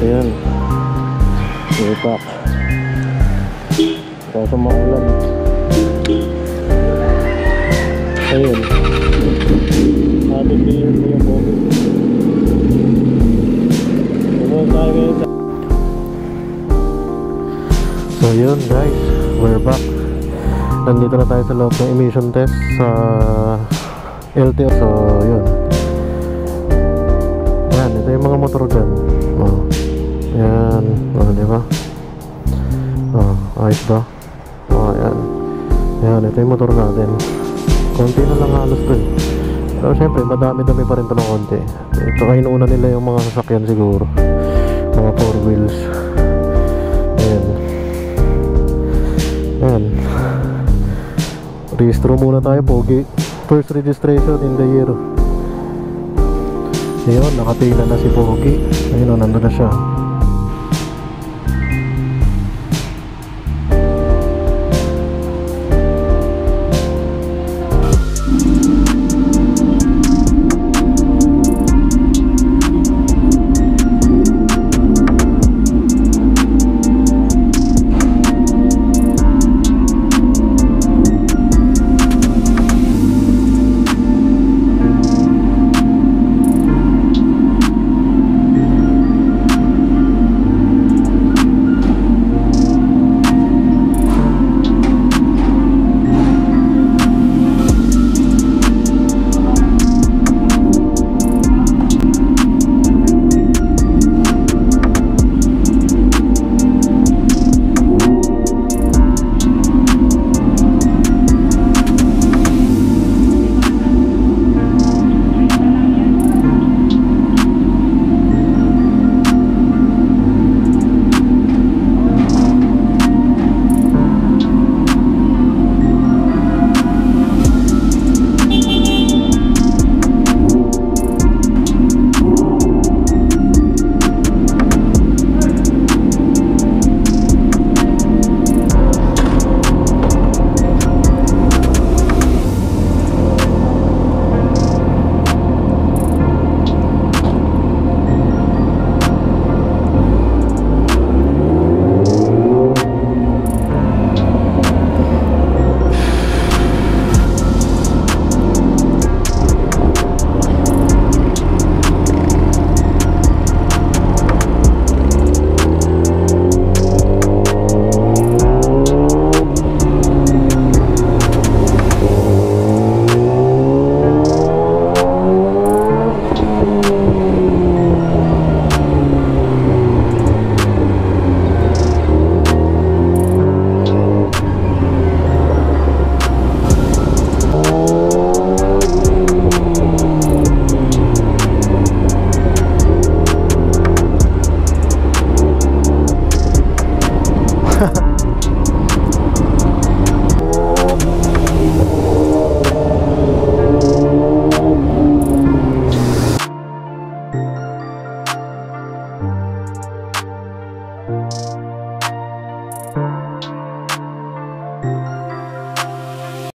Ayan. Ipak. Kaso maulan. Ayun. Happy New Year po yung Pogi. Tumunod tayo ngayon sa... So yun guys, we're back. Nandito na tayo sa loob ng emission test sa LTO. So yun. Yan, ito yung mga motor dyan. Oh. Yan, oh, diba? Oh, ayos ba? Oh, yan. Yan, ito yung motor natin. Konti na lang halos to eh. Pero syempre, madami-dami pa rin ito ng konti. Ito kayo inuuna nila yung mga sasakyan siguro. Mga 4 wheels. Ayan. Ayan. Registro muna tayo, Pogi. First registration in the year. Ayun, nakapila na si Pogi. Ayun, nandun na siya.